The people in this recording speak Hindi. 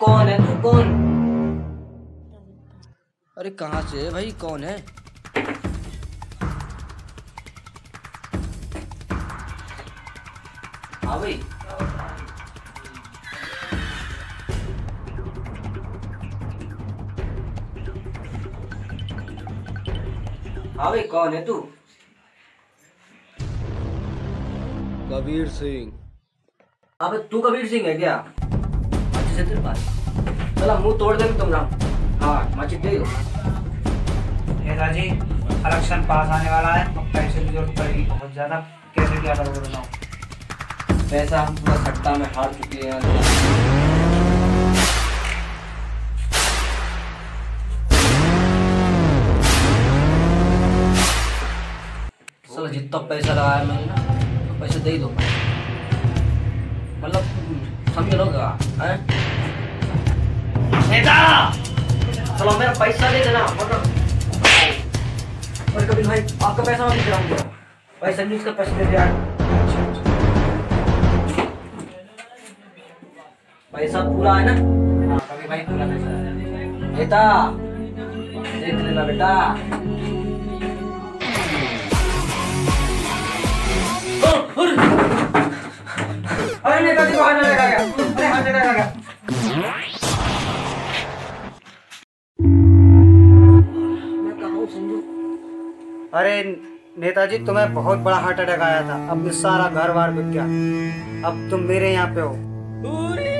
कौन है तू? कौन? अरे कहाँ से है भाई, कौन है? हाँ भाई। हाँ भाई, कौन है तू? कबीर सिंह। अबे तू कबीर सिंह है क्या? अच्छे से तेरे पास चला, मुंह तोड़ देंगे तुम ना। हाँ मची दे दो। नेताजी, इलेक्शन पास आने वाला है, अब पैसे की जरूरत पड़ेगी बहुत ज्यादा। कैसे क्या करोगे बताओ? पैसा हम पूरा सट्टा में हार चुके हैं। चलो जितना पैसा लगाया मैंने ना, तो पैसे दे दो। मतलब समझ लो क्या है? नेता, चलो मेरा पैसा दे देना। मतलब और कभी भाई आपका पैसा मैं नहीं दूंगा। पैसा नहीं, इसका पैसा दे दे यार। पैसा पूरा है ना? हाँ कभी भाई पूरा पैसा है। नेता देख लेना बेटा। अरे नेताजी को हाथ में लगा गया। अरे हाथ में लगा गया। मैं कहाँ हूँ संजू? अरे नेताजी, तुम्हें बहुत बड़ा हार्ट अटैक आया था, अब सारा घर बार बिक गया, अब तुम मेरे यहाँ पे हो।